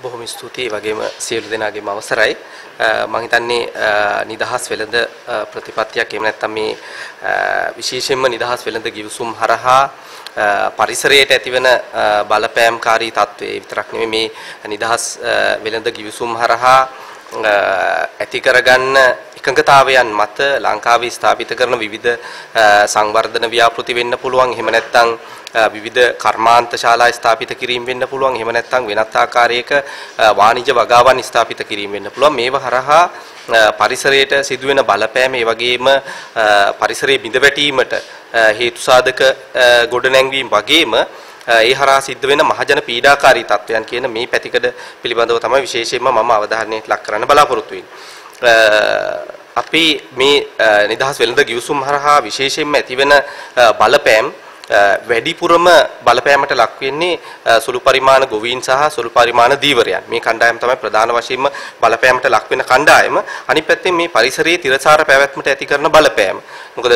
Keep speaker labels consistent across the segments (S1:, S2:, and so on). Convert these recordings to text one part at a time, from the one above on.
S1: බොහොම ස්තුතියි වගේම සියලු දෙනාගේම අවසරයි මම හිතන්නේ නිදහස් වෙළඳ ප්‍රතිපත්තියක් එහෙම නැත්නම් මේ විශේෂයෙන්ම නිදහස් වෙළඳ ගිවිසුම් හරහා පරිසරයට ඇතිවන බලපෑම්කාරී තත්ත්වය විතරක් නෙමෙයි මේ නිදහස් වෙළඳ ගිවිසුම් හරහා ඇති කරගන්න එකඟතාවයන් මත ලංකාවේ ස්ථාපිත කරන විවිධ සංවර්ධන ව්‍යාපෘති වෙන්න පුළුවන් එහෙම නැත්නම් විවිධ කර්මාන්ත ශාලා ස්ථාපිත කිරීම වෙන්න පුළුවන් එහෙම නැත්නම් වෙනත් ආකාරයක වාණිජ්‍ය වගාවන් ස්ථාපිත කිරීම වෙන්න පුළුවන් මේව හරහා පරිසරයට සිදුවෙන බලපෑම ඒ වගේම පරිසරයේ බිඳවැටීමට හේතු සාධක ගොඩනැංවීම වගේම ඒ හරහා සිද්ධ වෙන මහජන පීඩාකාරී තත්වයන් කියන මේ පැතිකඩ පිළිබඳව තමයි විශේෂයෙන්ම මම අවධානයට ලක් කරන්න බලාපොරොත්තු වෙන්නේ. අපි මේ නිදහස් වෙළඳ ගිවිසුම් හරහා විශේෂයෙන්ම ඇතිවෙන බලපෑම් වැඩිපුරම බලපෑමට ලක් වෙන්නේ සුළු පරිමාණ ගොවීන් සහ සුළු පරිමාණ දීවරයන්. මේ කණ්ඩායම තමයි ප්‍රධාන වශයෙන්ම බලපෑමට ලක් වෙන කණ්ඩායම. අනිත් පැත්තෙන් මේ පරිසරයේ තිරසාර පැවැත්මට ඇති කරන බලපෑම. මොකද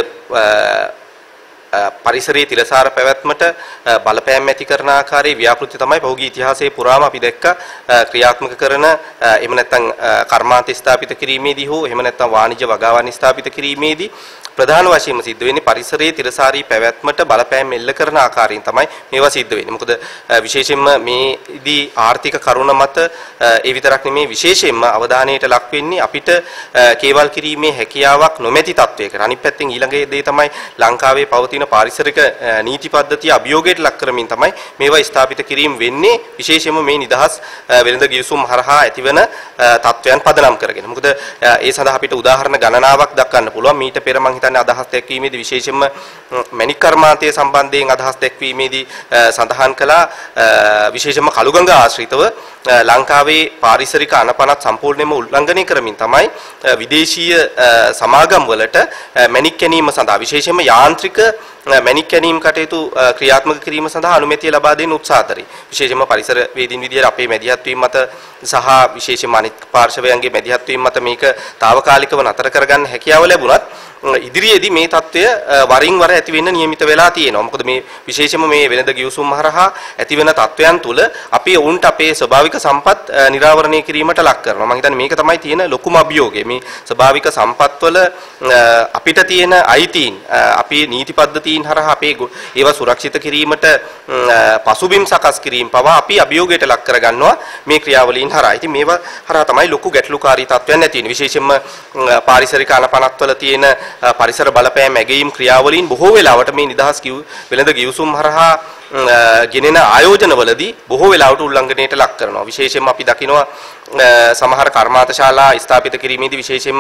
S1: පරිසරයේ තිරසාර පැවැත්මට බලපෑම් ඇති කරන ආකාරයේ ව්‍යාපෘති තමයි පහුගිය ඉතිහාසයේ පුරාම අපි දැක්ක ක්‍රියාත්මක කරන එහෙම නැත්නම් කර්මාන්ත ස්ථාපිත කිරීමේදී හෝ එහෙම නැත්නම් වාණිජ්‍ය වගාවන් ස්ථාපිත කිරීමේදී ප්‍රධාන වශයෙන්ම සිද්ධ වෙන්නේ පරිසරයේ තිරසාරී පැවැත්මට බලපෑම් එල්ල කරන ආකාරයෙන් තමයි මේවා සිද්ධ වෙන්නේ. මොකද විශේෂයෙන්ම මේදී ආර්ථික කරුණ මත ඒ විතරක් නෙමේ විශේෂයෙන්ම අවධානයට ලක් වෙන්නේ අපිට කේවල් කිරීමේ හැකියාවක් නොමැති තත්වයකට. අනිත් පැත්තෙන් ඊළඟ දේ තමයි ලංකාවේ පවතින පාරිසරික නීති පද්ධතිය අභියෝගයට ලක් කරමින් තමයි මේවා ස්ථාපිත කිරීම වෙන්නේ විශේෂයෙන්ම මේ නිදහස් වෙළඳ ගිවිසුම් හරහා ඇතිවන තත්වයන් පදනම් කරගෙන. මොකද ඒ සඳහා අපිට උදාහරණ ගණනාවක් දක්වන්න පුළුවන්. මීට පෙර මම හිතන්නේ අදහස් දැක්වීමේදී විශේෂයෙන්ම මැණික් කර්මාන්තය සම්බන්ධයෙන් අදහස් දැක්වීමේදී සඳහන් කළා විශේෂයෙන්ම කළුගඟ ආශ්‍රිතව ලංකාවේ පාරිසරික අනපනත් සම්පූර්ණයෙන්ම උල්ලංඝනය කරමින් තමයි විදේශීය සමාගම් වලට මැණික් කැණීම සඳහා විශේෂයෙන්ම යාන්ත්‍රික මැණික් කැණීම් කටයුතු ක්‍රියාත්මක කිරීම සඳහා අනුමැතිය ලබා දෙන්න උත්සාහ කරේ. විශේෂයෙන්ම පරිසර වේදීන් විදියට අපේ මැදිහත් වීම මත සහ විශේෂයෙන්ම අනිත් පාර්ශවයන්ගේ මැදිහත් වීම මත මේක తాවකාලිකව නතර කරගන්න හැකියාව ලැබුණත් ඉදිරියේදී මේ தত্ত্বය වරින් වර ඇති වෙන්න නියමිත වෙලා තියෙනවා. මොකද මේ විශේෂයෙන්ම මේ වෙළඳ ගිවිසුම් හරහා ඇතිවෙන தত্ত্বයන් තුල අපි උන්ට අපේ ස්වභාවික සම්පත් නිරාවරණය කිරීමට ලක් කරනවා. මම හිතන්නේ මේක තමයි තියෙන ලොකුම අභියෝගය. මේ ස්වභාවික සම්පත් වල අපිට තියෙන අයිතීන් අපි නීති පද්ධතීන් හරහා අපේ ඒවා සුරක්ෂිත කිරීමට පසුබිම් සකස් කිරීම පවා අපි අභියෝගයට ලක් කරගන්නවා මේ ක්‍රියාවලීන් හරහා. ඉතින් මේවා හරහා තමයි ලොකු ගැටලුකාරී තත්ත්වයන් ඇති වෙන්නේ. විශේෂයෙන්ම පාරිසරික අනපනත් වල තියෙන පරිසර බලපෑම් ඇගීම් ක්‍රියාවලීන් බොහෝ වෙලාවට මේ නිදහස් වෙළඳ ගිවිසුම් හරහා ගෙනෙන ආයෝජනවලදී බොහෝ වෙලාවට උල්ලංඝනයට ලක් කරනවා. විශේෂයෙන්ම අපි දකිනවා සමහර කර්මාන්ත ශාලා ස්ථාපිත කිරීමේදී විශේෂයෙන්ම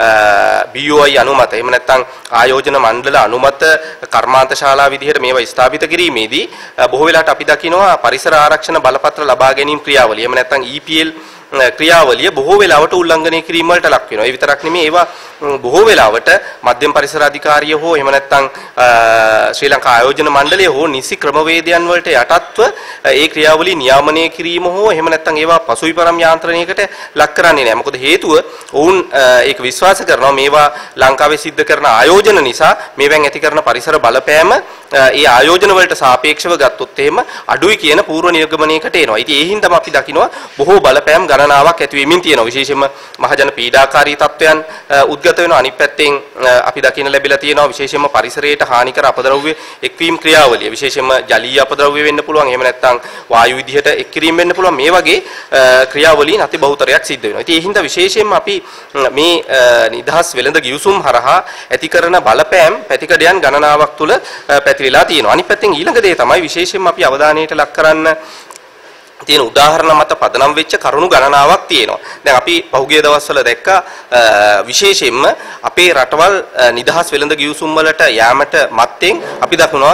S1: BOI අනුමත එහෙම නැත්නම් ආයෝජන මණ්ඩල අනුමත කර්මාන්ත ශාලා විදිහට මේවා ස්ථාපිත කිරීමේදී බොහෝ වෙලාවට අපි දකිනවා පරිසර ආරක්ෂණ බලපත්‍ර ලබා ගැනීම ක්‍රියාවලිය එහෙම නැත්නම් EPL ක්‍රියාවලිය බොහෝ වෙලාවට උල්ලංඝනය කිරීම වලට ලක් වෙනවා. ඒ විතරක් නෙමෙයි ඒවා බොහෝ වෙලාවට මධ්‍යම පරිසර අධිකාරිය හෝ එහෙම නැත්නම් ශ්‍රී ලංකා ආයෝජන මණ්ඩලය හෝ නිසි ක්‍රමවේදයන් වලට යටත්ව ඒ ක්‍රියාවලිය නියාමනය කිරීම හෝ එහෙම නැත්නම් ඒවා පසුවිපරම් යාන්ත්‍රණයකට ලක් කරන්නේ නැහැ. මොකද හේතුව ඔවුන් ඒක විශ්වාස කරනවා මේවා ලංකාවේ සිද්ධ කරන ආයෝජන නිසා මේවෙන් ඇති කරන පරිසර බලපෑම ඒ ආයෝජන වලට සාපේක්ෂව ගත්තොත් එහෙම අඩුයි කියන පූර්ව නිර්ගමනයකට එනවා. ඉතින් ඒ හින්දාම අපි දකිනවා බොහෝ බලපෑම් ගණනාවක් ඇති වෙමින් තියෙනවා. විශේෂයෙන්ම මහජන පීඩාකාරී තත්වයන් උද්ගත වෙනවා. අනිත් පැත්තෙන් අපි දකින්න ලැබිලා තියෙනවා විශේෂයෙන්ම පරිසරයට හානිකර අපද්‍රව්‍ය එක්වීම ක්‍රියාවලිය. විශේෂයෙන්ම ජලීය අපද්‍රව්‍ය වෙන්න පුළුවන්. එහෙම නැත්නම් වායු විදිහට එක්කිරීම වෙන්න පුළුවන්. මේ වගේ ක්‍රියාවලීන් අති බහුතරයක් සිද්ධ වෙනවා. ඉතින් ඒ හින්දා විශේෂයෙන්ම අපි මේ නිදහස් වෙළඳ ගිවිසුම් හරහා ඇති කරන බලපෑම් පැතිකඩයන් ගණනාවක් තුල පැතිරිලා තියෙනවා. අනිත් පැත්තෙන් ඊළඟ දේ තමයි විශේෂයෙන්ම අපි අවධානයට ලක් කරන්න තියෙන උදාහරණ මත පදනම් වෙච්ච කරුණු ගණනාවක් තියෙනවා. දැන් අපි පහුගිය දවස්වල දැක්කා විශේෂයෙන්ම අපේ රටවල් නිදහස් වෙළඳ ගිවිසුම් වලට යෑමට මත්තෙන් අපි දක්වනවා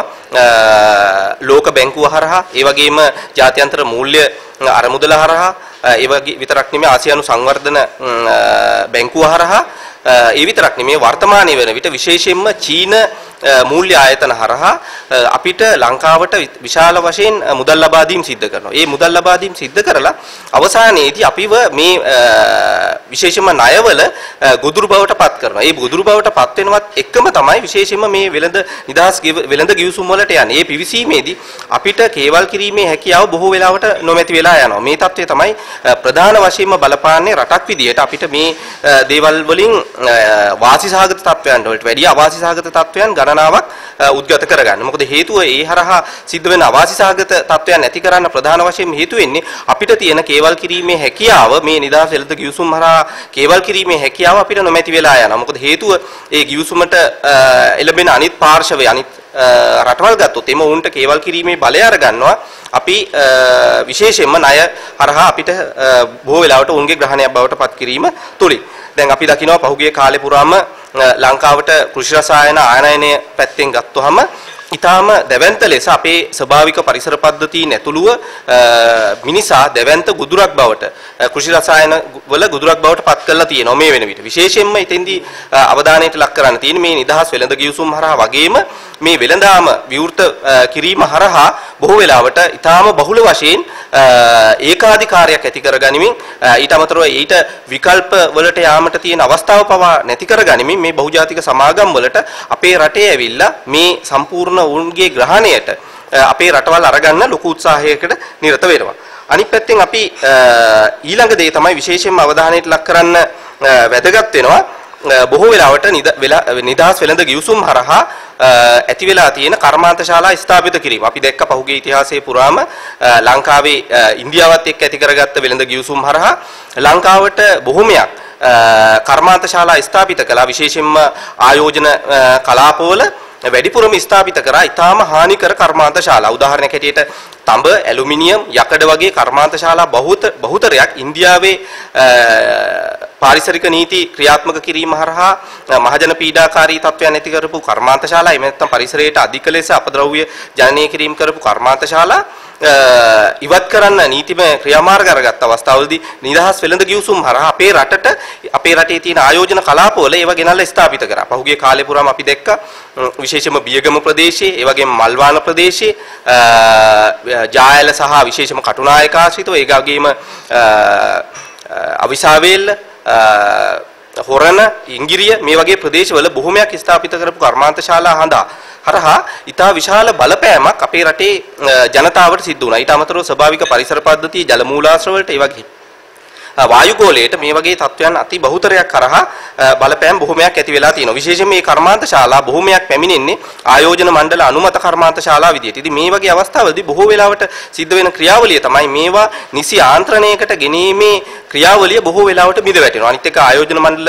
S1: ලෝක බැංකුව හරහා ඒ වගේම ජාත්‍යන්තර මූල්‍ය අරමුදල හරහා ඒ වගේ විතරක් නෙමෙයි ආසියානු සංවර්ධන බැංකුව හරහා ඒ විතරක් නෙමෙයි වර්තමානයේ වෙන විට විශේෂයෙන්ම චීන මූල්‍ය ආයතන හරහා අපිට ලංකාවට විශාල වශයෙන් මුදල් ලබා දීම් සිද්ධ කරනවා. මේ මුදල් ලබා දීම් සිද්ධ කරලා අවසානයේදී අපිව මේ විශේෂම ණයවල ගොදුරු බවට පත් කරනවා. මේ ගොදුරු බවට පත් වෙනවත් එක්කම තමයි විශේෂයෙන්ම මේ වෙළඳ ගිවිසුම් වලට යන්නේ. මේ පිවිසීමේදී අපිට කේවල් කිරීමේ හැකියාව බොහෝ වෙලාවට නොමැති වෙලා යනවා. මේ தත්ත්වය තමයි ප්‍රධාන වශයෙන්ම බලපාන්නේ රටක් විදියට අපිට මේ දේවල් වලින් වාසිසහගත තත්ත්වයන් වලට වැඩිය අවාසිසහගත තත්ත්වයන් ගණනාවක් උද්ගත කරගන්න. මොකද හේතුව ඒ හරහා සිද්ධ වෙන අවාසිසහගත තත්ත්වයන් නැති කරන්න ප්‍රධාන වශයෙන් හේතු වෙන්නේ අපිට තියෙන කේවල් කිරීමේ හැකියාව මේ නිදහස් වෙළඳ ගිවිසුම් හරහා කේවල් කිරීමේ හැකියාව අපිට නොමැති වෙලා යනවා. මොකද හේතුව ඒ ගිවිසුමට එළඹෙන අනිත් පාර්ශවයේ අනිත් රටවල් ගත්තොත් එම උන්ට කේවල් කිරීමේ බලය අරගන්නවා. අපි විශේෂයෙන්ම ණය හරහා අපිට බොහෝ වෙලාවට උන්ගේ ග්‍රහණයක් බවට පත් කිරීම තුලින් දැන් අපි දකිනවා පහුගිය කාලේ පුරාම ලංකාවට කෘෂි රසායන ආනයනය පැත්තෙන් ගත්තොහම ඊටාම දැවැන්ත ලෙස අපේ ස්වභාවික පරිසර පද්ධතීන් ඇතුළුව මිනිසා දැවැන්ත ගුදුරක් බවට කෘෂි රසායන වල ගුදුරක් බවට පත් කරලා තියෙනවා මේ වෙන විට. විශේෂයෙන්ම ඉතින්දී අවධානයට ලක් කරන්න තියෙන මේ නිදහස් වෙළඳ ගිවිසුම් හරහා වගේම මේ වෙළඳාම විවෘත කිරීම හරහා බොහෝ වෙලාවට ඊටාම බහුල වශයෙන් ඒකාධිකාරයක් ඇති කරගනිමින් ඊට අමතරව ඊට විකල්ප වලට යාමට තියෙන අවස්ථාව පවා නැති කරගනිමින් මේ බහුජාතික සමාගම් වලට අපේ රටේ ඇවිල්ලා මේ සම්පූර්ණ උන්ගේ ග්‍රහණයට අපේ රටවල් අරගන්න ලොකු උත්සාහයකට නිරත වෙනවා. අනිත් පැත්තෙන් අපි ඊළඟ දේ තමයි විශේෂයෙන්ම අවධානයට ලක් කරන්න වැදගත් වෙනවා. බොහෝ වෙලාවට නිදහස් වෙළඳ ගිවිසුම් හරහා ඇති වෙලා තියෙන කර්මාන්තශාලා ස්ථාපිත කිරීම. අපි දැක්ක පහුගිය ඉතිහාසයේ පුරාම ලංකාවේ ඉන්දියාවත් එක්ක ඇති කරගත්ත වෙළඳ ගිවිසුම් හරහා ලංකාවට බොහොමයක් කර්මාන්තශාලා ස්ථාපිත කළා. විශේෂයෙන්ම ආයෝජන කලාපවල වැඩිපුරම ස්ථාපිත කරා ඊටාම හානිකර කර්මාන්තශාලා. උදාහරණයක් හැටියට තඹ, ඇලුමිනියම්, යකඩ වගේ කර්මාන්තශාලා බහුතරයක් ඉන්දියාවේ පාරිසරික නීති ක්‍රියාත්මක කිරීම හරහා මහජන පීඩාකාරී තත්ත්වයන් ඇති කරපු කර්මාන්තශාලා එහෙම නැත්නම් පරිසරයට අධික ලෙස අපද්‍රව්‍ය ජනනය කිරීම කරපු කර්මාන්තශාලා ඉවත් කරන්න නීතිමය ක්‍රියාමාර්ග අරගත් අවස්ථාවලදී නිදහස් වෙළඳ ගිවිසුම් හරහා අපේ රටේ තියෙන ආයෝජන කලාපවල ඒවා ගෙනල්ලා ස්ථාපිත කරා. පහුගිය කාලේ පුරාම අපි දැක්ක විශේෂයෙන්ම බියගම ප්‍රදේශයේ, ඒ වගේම මල්වාන ප්‍රදේශයේ, ජායල සහ විශේෂම කටුනායක ආශ්‍රිතව ඒ වගේම අවිසාවේල්ල හොරණ ඉංගිරිය මේ වගේ ප්‍රදේශවල බොහොමයක් ස්ථාපිත කරපු කර්මාන්තශාලා හරහා ඉතා විශාල බලපෑමක් අපේ රටේ ජනතාවට සිද්ධ වුණා. ඊට අමතරව ස්වභාවික පරිසර පද්ධතිය ජල මූලාශ්‍ර වලට ඒ වගේ වායුගෝලයට මේ වගේ තත්ත්වයන් අති බහුතරයක් කරහා බලපෑම් බොහොමයක් ඇති වෙලා තියෙනවා. විශේෂයෙන් මේ කර්මාන්තශාලා බොහොමයක් පැමිණෙන්නේ ආයෝජන මණ්ඩල අනුමත කර්මාන්තශාලා විදියට. ඉතින් මේ වගේ අවස්ථාවලදී බොහෝ වෙලාවට සිද්ධ වෙන ක්‍රියාවලිය තමයි මේවා නිසි ආන්ත්‍රණයකට ගෙනීමේ ක්‍රියාවලිය බොහෝ වෙලාවට බිඳ වැටෙනවා. අනිත් එක ආයෝජන මණ්ඩල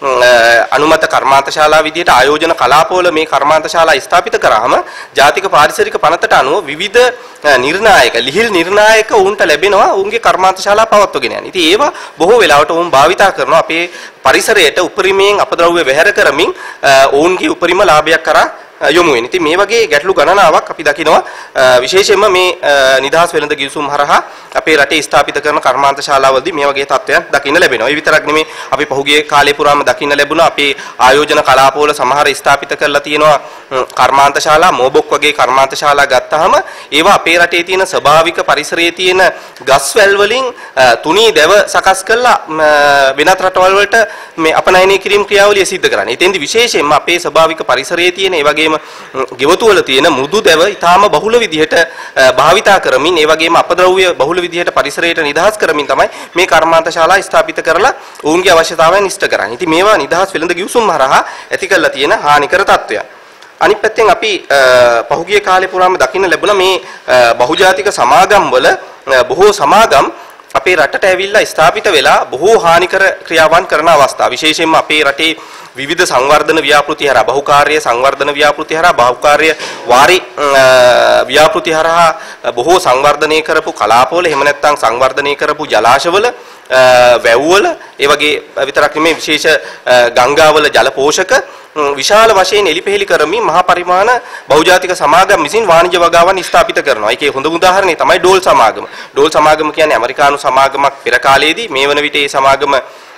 S1: අනුමත කර්මාන්තශාලා විදියට ආයෝජන කලාපවල මේ කර්මාන්තශාලා ස්ථාපිත කරාම ජාතික පාරිසරික පනතට අනුව විවිධ ලිහිල් නිර්ණායක උන්ට ලැබෙනවා උන්ගේ කර්මාන්තශාලා පවත්වගෙන යන. ඉතින් ඒවා බොහෝ වෙලාවට උන් භාවිතා කරනවා අපේ පරිසරයට උපරිමයෙන් අපද්‍රව්‍ය වැහැර කරමින් ඔවුන්ගේ උපරිම ලාභයක් කරා යොමු වෙන. ඉතින් මේ වගේ ගැටලු ගණනාවක් අපි දකිනවා විශේෂයෙන්ම මේ නිදහස් වෙළඳ ගිවිසුම් හරහා අපේ රටේ ස්ථාපිත කරන කර්මාන්තශාලාවලදී මේ වගේ තත්ත්වයන් දකින්න ලැබෙනවා. ඒ විතරක් නෙමෙයි අපි පහුගිය කාලේ පුරාම දකින්න ලැබුණා අපේ ආයෝජන කලාපවල සමහර ස්ථාපිත කරලා තියෙනවා කර්මාන්තශාලා මෝබොක් වගේ කර්මාන්තශාලා ගත්තාම ඒවා අපේ රටේ තියෙන ස්වභාවික පරිසරයේ තියෙන ගස්වැල් වලින් තුනී දැව සකස් කරලා වෙනත් රටවල් වලට මේ අපනයනය කිරීම ක්‍රියාවලිය සිද්ධ කරන්නේ. එතෙන්දී විශේෂයෙන්ම අපේ ස්වභාවික පරිසරයේ තියෙන ඒ වගේම ගෙවතු වල තියෙන මෘදු දැව ඊටාම බහුල විදිහට භාවිතා කරමින් ඒ වගේම අපද්‍රව්‍ය බහුල විදිහට පරිසරයට නිදහස් කරමින් තමයි මේ කර්මාන්තශාලා ස්ථාපිත කරලා ඔවුන්ගේ අවශ්‍යතාවයන් ඉෂ්ට කරන්නේ. ඉතින් මේවා නිදහස් වෙළඳ ගිවිසුම් හරහා ඇති කරලා තියෙන හානිකර තත්ත්වයන්. අනිත් පැත්තෙන් අපි පහුගිය කාලේ පුරාම දකින්න ලැබුණා මේ බහුජාතික සමාගම් වල බොහෝ සමාගම් අපේ රටට ඇවිල්ලා ස්ථාපිත වෙලා බොහෝ හානිකර ක්‍රියාවන් කරන අවස්ථා. විශේෂයෙන්ම අපේ රටේ විවිධ සංවර්ධන ව්‍යාපෘති හරහා බහුකාර්ය සංවර්ධන ව්‍යාපෘති හරහා බහුකාර්ය වාරි ව්‍යාපෘති හරහා බොහෝ සංවර්ධනය කරපු කලාපවල එහෙම නැත්නම් සංවර්ධනය කරපු ජලාශවල වැව්වල ඒ වගේ විතරක් නෙමෙයි විශේෂ ගංගාවල ජල පෝෂක විශාල වශයෙන් එලිපෙහෙලි කරමින් මහා පරිමාණ බහුජාතික සමාගම් විසින් වාණිජ්‍ය වගාවන් ස්ථාපිත කරනවා. ඒකේ හොඳ උදාහරණය තමයි ඩෝල් සමාගම. ඩෝල් සමාගම කියන්නේ ඇමරිකානු සමාගමක් පෙර කාලයේදී මේ වන විට මේ සමාගම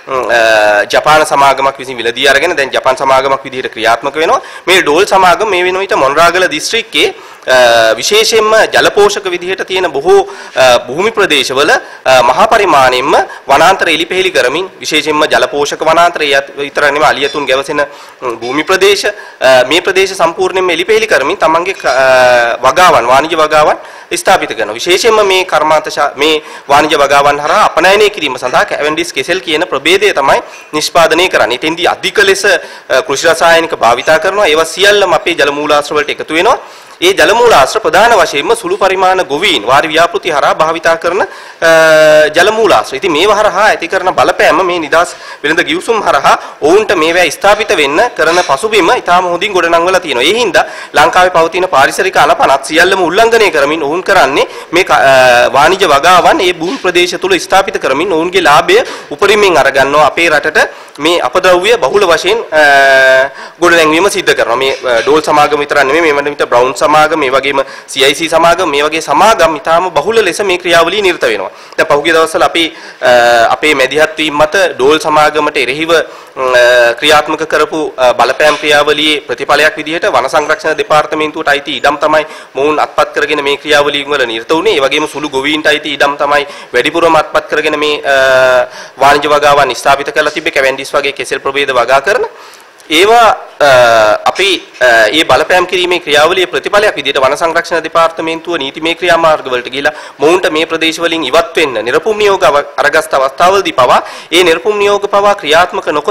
S1: ජපාන සමාගමක් විසින් විලදී අරගෙන දැන් ජපාන් සමාගමක් විදිහට ක්‍රියාත්මක වෙනවා. මේ ඩෝල් සමාගම මේ වෙන විට මොන්රාගල දිස්ත්‍රික්කයේ විශේෂයෙන්ම ජල පෝෂක විදිහට තියෙන බොහෝ භූමි ප්‍රදේශවල මහා පරිමාණයෙන්ම වනාන්තර එලිපෙහෙලි කරමින් විශේෂයෙන්ම ජල පෝෂක වනාන්තරය විතර නෙවෙයි අලියතුන් ගැවසෙන භූමි ප්‍රදේශ මේ ප්‍රදේශ සම්පූර්ණයෙන්ම එලිපෙහෙලි කරමින් තමන්ගේ වගාවන් වාණිජ වගාවන් ස්ථාපිත කරනවා. විශේෂයෙන්ම මේ කර්මාන්ත මේ වාණිජ වගාවන් හරහා අපනයනය කිරීම සඳහා කැවෙන්ඩිස් කෙසෙල් කියන ප්‍රභේදය තමයි නිෂ්පාදනය කරන්නේ. එතෙන්දී අධික ලෙස කෘෂි රසායනික භාවිතා කරනවා. ඒවා සියල්ලම අපේ ජල මූලාශ්‍ර වලට එකතු වෙනවා. ඒ ජල මූලාශ්‍ර ප්‍රධාන වශයෙන්ම සුළු පරිමාණ ගොවීන් වාරි ව්‍යාපෘති හරහා භාවිතා කරන ජල මූලාශ්‍ර. ඉතින් මේවා හරහා ඇති කරන බලපෑම මේ නිදහස් වෙළඳ ගිවිසුම් හරහා ඔවුන්ට මේවා ස්ථාපිත වෙන්න කරන පසුබිම ඉතාම හොඳින් ගොඩනංවලා තියෙනවා. ඒ හින්දා ලංකාවේ පවතින පාරිසරික අලපනත් සියල්ලම උල්ලංඝනය කරමින් ඔවුන් කරන්නේ මේ වාණිජ වගාවන් ඒ භූමි ප්‍රදේශ තුල ස්ථාපිත කරමින් ඔවුන්ගේ ලාභය උපරිමයෙන් අරගන්නවා. අපේ රටට මේ අපද්‍රව්‍ය බහුල වශයෙන් ගොඩනැංවීම සිද්ධ කරනවා. මේ ඩෝල් සමාගම විතර නෙමෙයි මේ වන විට බ්‍රවුන් සමාගම මේ වගේම CIC සමාගම මේ වගේ සමාගම් ඉතාම බහුල ලෙස මේ ක්‍රියාවලිය නිරත වෙනවා. දැන් පහුගිය දවස්වල අපේ මැදිහත් වීම මත ඩෝල් සමාගමට එරෙහිව ක්‍රියාත්මක කරපු බලපෑම් ක්‍රියාවලියේ ප්‍රතිඵලයක් විදිහට වන සංරක්ෂණ දෙපාර්තමේන්තුවට අයිති ඉඩම් තමයි මොවුන් අත්පත් කරගෙන මේ ක්‍රියාවලිය වල නිරත වුණේ. ඒ වගේම සුළු ගොවීන්ට අයිති ඉඩම් තමයි වැඩිපුරම අත්පත් කරගෙන මේ වාණිජ වගාවන් ස්ථාපිත කරලා තිබේ. කැවෙන්ඩිස් වගේ කෙසෙල් ප්‍රභේද වගා කරන ඒවා අපි මේ බලපෑම් කිරීමේ ක්‍රියාවලියේ ප්‍රතිඵලයක් විදිහට වන සංරක්ෂණ දෙපාර්තමේන්තුව නීතිමය ක්‍රියාමාර්ග වලට ගිහිලා මොවුන්ට මේ ප්‍රදේශ වලින් ඉවත් වෙන්න නිරපුම් නියෝග අරගස්ත අවස්ථාවලදී පවා ඒ නිරපුම් නියෝග පවා ක්‍රියාත්මක නොකර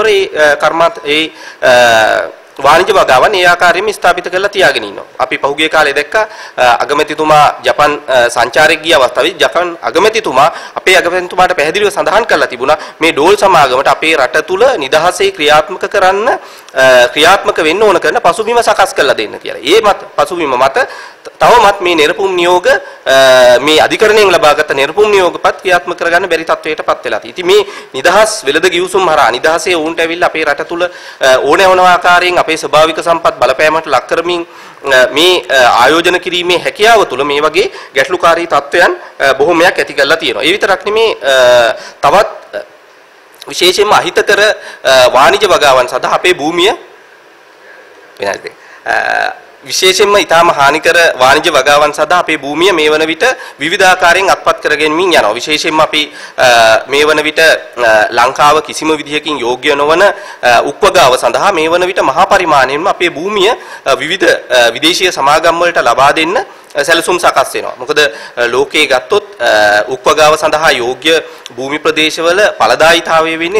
S1: වාණිජ වගාවන් ඒ ආකාරයෙන්ම ස්ථාපිත කරලා තියාගෙන ඉන්නවා. අපි පහුගිය කාලේ දැක්කා අගමැතිතුමා ජපාන් සංචාරයක් ගිය අවස්ථාවේදී ජපාන් අගමැතිතුමා අපේ අගමැතිතුමාට පැහැදිලිව සඳහන් කරලා තිබුණා මේ ඩෝල් සමාගමට අපේ රට තුල නිදහසේ ක්‍රියාත්මක වෙන්න ඕන කරන පසුබිම සකස් කරලා දෙන්න කියලා. ඒ මත පසුබිම මත තවමත් මේ නිරපුම් නියෝග මේ අධිකරණයෙන් ලබාගත් නිරපුම් නියෝගපත් ක්‍රියාත්මක කරගන්න බැරි තත්වයකටපත් වෙලා තියෙනවා. ඉතින් මේ නිදහස් වෙළඳ ගිවිසුම් හරහා නිදහසේ වුන්ට ඇවිල්ලා අපේ රට තුල ඕනෑවන ආකාරයෙන් අපේ ස්වභාවික සම්පත් බලපෑමට ලක් කරමින් මේ ආයෝජන කිරීමේ හැකියාව තුළ මේ වගේ ගැටලුකාරී තත්වයන් බොහොමයක් ඇති කරලා තියෙනවා. ඒ විතරක් නෙමේ තවත් විශේෂයෙන්ම අහිතකර වාණිජ වගාවන් සඳහා අපේ භූමිය වෙනල්ද විශේෂයෙන්ම ඊටාම හානිකර වාණිජ වගාවන් සඳහා අපේ භූමිය මේ වන විට විවිධාකාරයෙන් අත්පත් කරගෙනමින් යනවා. විශේෂයෙන්ම අපි මේ වන විට ලංකාව කිසිම විදිහකින් යෝග්‍ය නොවන උක්වගාව සඳහා මේ වන විට මහා පරිමාණයෙන්ම අපේ භූමිය විවිධ විදේශීය සමාගම් වලට ලබා දෙන්න සැලසුම් සකස් වෙනවා. මොකද ලෝකයේ ගත්තොත් උක්වගාව සඳහා යෝග්‍ය භූමි ප්‍රදේශවල ඵලදායීතාවය වෙන්නේ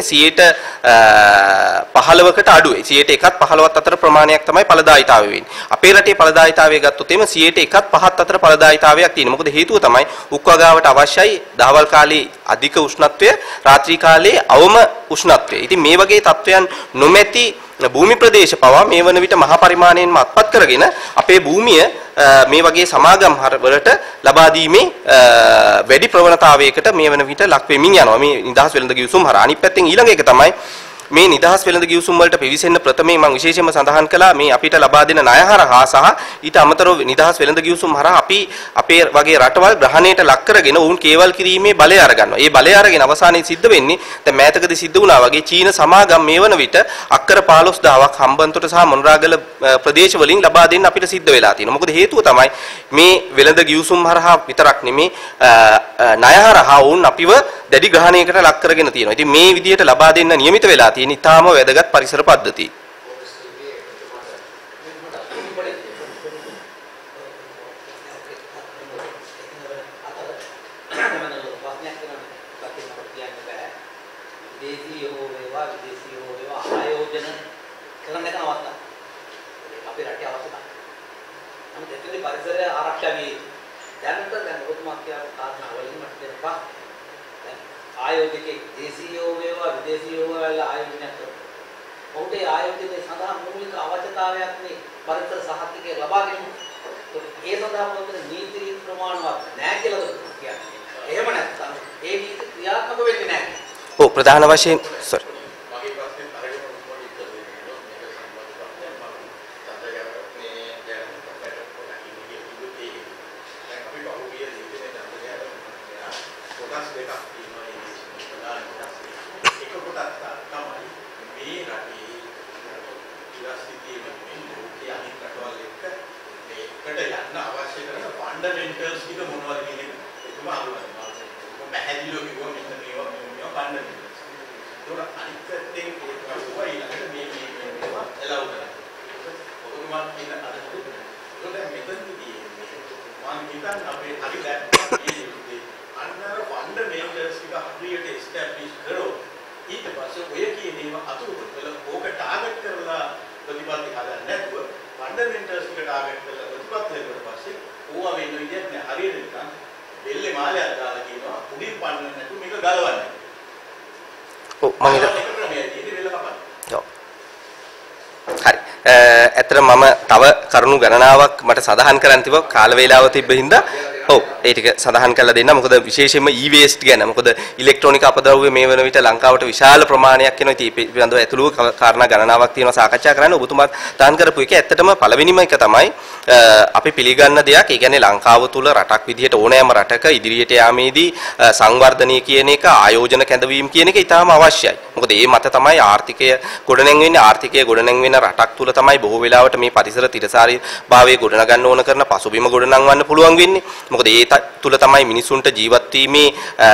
S1: 15%කට අඩුයි. 1%ත් 15ත් අතර ප්‍රමාණයක් තමයි ඵලදායීතාවය වෙන්නේ. අපේ රටේ ඵලදායීතාවය ගත්තොත් එimhe 1%ත් 5ත් අතර ඵලදායීතාවයක් තියෙනවා. මොකද හේතුව තමයි උක්වගාවට අවශ්‍යයි දහවල් කාලේ අධික උෂ්ණත්වය, රාත්‍රී කාලේ අවම උෂ්ණත්වය. ඉතින් මේ වගේ තත්වයන් නොමැති භූමි ප්‍රදේශ පවා මේ වන විට මහා පරිමාණයෙන්ම අත්පත් කරගෙන අපේ භූමිය මේ වගේ සමාගම් වලට ලබා දීමේ වැඩි ප්‍රවණතාවයකට මේ වන විට ලක් වෙමින් යනවා. මේ නිදහස් වෙළඳ ගිවිසුම් හරහා. අනිත් පැත්තෙන් ඊළඟ එක තමයි මේ නිදහස් වෙළඳ ගිවිසුම් වලට පිවිසෙන්න ප්‍රථමයෙන් මම විශේෂයෙන්ම සඳහන් කළා මේ අපිට ලබා දෙන ණය හරහා සහ ඊට අමතරව නිදහස් වෙළඳ ගිවිසුම් හරහා අපි අපේ වගේ රටවල් ග්‍රහණයට ලක් කරගෙන වුන් කේවල් කිරීමේ බලය අරගන්නවා. ඒ බලය අරගෙන අවසානයේ සිද්ධ වෙන්නේ දැන් මෑතකදී සිද්ධ වුණා වගේ චීන සමාගම් මේ වන විට අක්කර 15000ක් හම්බන්තොට සහ මොනරාගල ප්‍රදේශ වලින් ලබා දෙන්න අපිට සිද්ධ වෙලා තියෙනවා. මොකද හේතුව තමයි මේ වෙළඳ ගිවිසුම් හරහා විතරක් නෙමේ ණය හරහා වුන් අපිව දැඩි ග්‍රහණයකට ලක් කරගෙන තියෙනවා. ඉතින් මේ විදිහට ලබා දෙන්න නියමිත වෙලා තියෙන ඉතාම වැදගත් පරිසර පද්ධති.
S2: ආයෝජකේ දේශීයෝ වේවා විදේශීයෝ වේවා ආයෝජනයක් කරනවා. ඔහුට ඒ ආයෝජනයේ සඳහා මූලික අවශ්‍යතාවයක් මේ පරිසර සහතිකය ලබා ගැනීම. ඒ සඳහා පොතේ නීති රීති ප්‍රමාණවත් නැහැ කියලා කියන්නේ. එහෙම නැත්නම් ඒ නීති ක්‍රියාත්මක වෙන්නේ නැහැ.
S1: ඔව් ප්‍රධාන වශයෙන් සර්
S3: මගේ ප්‍රශ්නේ අරගෙන මොකක්ද ඉතින් කොටස් දෙකක් තියෙනවා මේ ප්‍රධාන කොටස්. එක කොටස් ෆන්ඩමෙන්ටල්ස්. ඒක අනිත් පැත්තෙන් ඒක වයි ළඟට මේ එලව් කරනවා. ඔබතුමා කියන අදහස. ඒක දැන් මෙතනදී මම හිතන්නේ අපේ හරි දැන් අන්නර ෆන්ඩමෙන්ටල්ස් ටික හරියට එස්ටැබ්ලිෂ් කරොත් ඊට පස්සේ ඔය කියන ඒවා අතුරුපත් කළා ඕක ටාගට් කරලා ප්‍රතිපත්ති හදන්න නැතුව ෆන්ඩමෙන්ටල්ස් ටික ටාගට් කරලා ප්‍රතිපත්ති හදුවට පස්සේ ඕවා වෙන විදිහට නෑ හරියට නිකන් බෙල්ලේ මාලයක් දාලා කියනවා උඩින් පන්නන්න නැතුව මේක ගලවන්න.
S1: ඔව් මම
S3: හරි.
S1: ඇත්තට මම තව කරුණු ගණනාවක් මට සඳහන් කරන්න තිබ්බ කාල වේලාව තිබ්බ හින්දා ඔව් ඒ ටික සඳහන් කරලා දෙන්න. මොකද විශේෂයෙන්ම e-waste ගැන මොකද ඉලෙක්ට්‍රොනික අපද්‍රව්‍ය මේ වෙන විට ලංකාවට විශාල ප්‍රමාණයක් එනවා. ඉතින් ඒ පිළිබඳව ඇතුළු කාරණා ගණනාවක් තියෙනවා සාකච්ඡා කරන්න. ඔබතුමාත් දාන් කරපු එක ඇත්තටම පළවෙනිම එක තමයි අපි පිළිගන්න දෙයක්. ඒ කියන්නේ ලංකාව තුල රටක් විදිහට ඕනෑම රටක ඉදිරියට යාමේදී සංවර්ධනය කියන එක ආයෝජන කැඳවීම කියන එක ඉතාම අවශ්‍යයි. මොකද මේ මත තමයි ආර්ථිකය ගොඩනැගෙන්නේ. ආර්ථිකය ගොඩනැගෙන රටක් තුල තමයි බොහෝ වෙලාවට මේ පරිසර තිරසාරී භාවයේ ගොඩනගන්න ඕන කරන පසුබිම ගොඩනගවන්න පුළුවන් වෙන්නේ. මොකද ඒ තුල තමයි මිනිසුන්ට ජීවත් වීමේ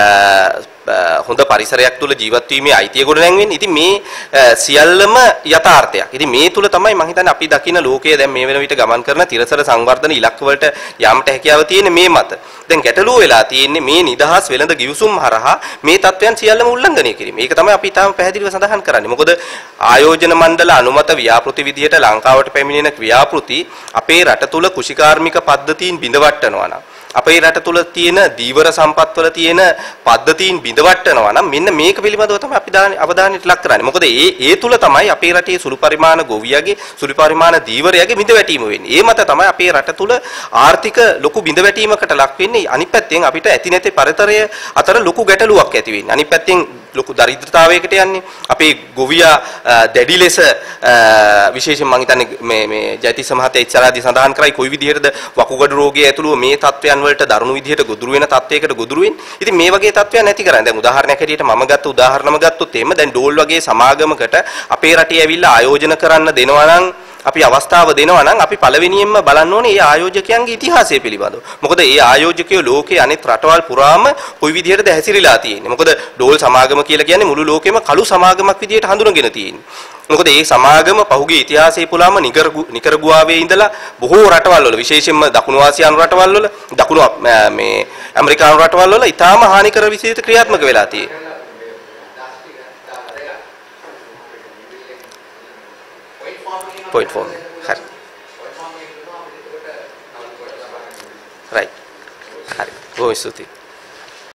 S1: හොඳ පරිසරයක් තුල ජීවත් වීමේ අයිතිය ගොඩනැගෙන්නේ. ඉතින් මේ සියල්ලම යථාර්ථයක්. ඉතින් මේ තුල තමයි මම හිතන්නේ අපි දකින ලෝකයේ දැන් මේ වෙන විට ගමන් කරන තිරසර සංවර්ධන ඉලක්ක වලට යාමට හැකියාව තියෙන්නේ මේ මත. දැන් ගැටලුව වෙලා තියෙන්නේ මේ නිදහස් වෙළඳ ගිවිසුම් හරහා මේ තත්වයන් සියල්ලම උල්ලංඝනය කිරීම. ඒක තමයි අපි ඊටාම පැහැදිලිව සඳහන් කරන්නේ. මොකද ආයෝජන මණ්ඩල අනුමත ව්‍යාපෘති විදිහට ලංකාවට පැමිණෙන ව්‍යාපෘති අපේ රට තුල කුෂිකාර්මික පද්ධතීන් බිඳවට්ටනවා නම් අපේ රට තුල තියෙන දීවර සම්පත්වල තියෙන පද්ධතීන් බිඳවට්ටනවා නම් මෙන්න මේක පිළිබඳව තමයි අපි අවධානයට ලක් කරන්නේ. මොකද ඒ තුල තමයි අපේ රටේ සුළු පරිමාණ ගොවියගේ සුළු පරිමාණ දීවරයගේ බිඳවැටීම වෙන්නේ. ඒ මත තමයි අපේ රට තුල ආර්ථික ලොකු බිඳවැටීමකට ලක් වෙන්නේ. අනිත් පැත්තෙන් අපිට ඇති නැති පරිතරය අතර ලොකු ගැටලුවක් ඇති වෙන්නේ. අනිත් පැත්තෙන් ලොකු දරිද්‍රතාවයකට යන්නේ. අපේ ගොවියා දැඩි ලෙස විශේෂයෙන් මම හිතන්නේ මේ ජයතිස්ස මහත්තයා ඉස්සරහදී සඳහන් කරයි කොයි විදිහටද වකුගඩු රෝගය ඇතුළු මේ තත්ත්වයන් වලට දරුණු විදිහට ගොදුරු වෙන තත්ත්වයකට ගොදුරු වෙන්නේ. ඉතින් මේ වගේ තත්ත්වයන් නැති කරන්නේ. දැන් උදාහරණයක් හැටියට මම ගත්ත උදාහරණම ගත්තොත් එහෙම දැන් ඩෝල් වගේ සමාගමකට අපේ රටේ ඇවිල්ලා ආයෝජන කරන්න දෙනවා නම් අපි අවස්ථාව දෙනවා නම් අපි පළවෙනියෙන්ම බලන්න ඕනේ මේ ආයෝජකයන්ගේ ඉතිහාසය පිළිබඳව. මොකද මේ ආයෝජකයෝ ලෝකයේ අනිත් රටවල් පුරාම කොයි විදිහටද හැසිරීලා තියෙන්නේ. මොකද ඩෝල් සමාගම කියලා කියන්නේ මුළු ලෝකෙම කළු සමාගමක් විදිහට හඳුනගෙන තියෙන්නේ. මොකද මේ සමාගම පහුගිය ඉතිහාසයේ පුරාම නිකරගුවාවේ ඉඳලා බොහෝ රටවල් වල විශේෂයෙන්ම දකුණු ආසියානු රටවල් වල දකුණු මේ ඇමරිකානු රටවල් වල ඊටාම හානිකර විදිහට ක්‍රියාත්මක වෙලා තියෙන්නේ. point form හරි right හරි බොහොම ස්තුතියි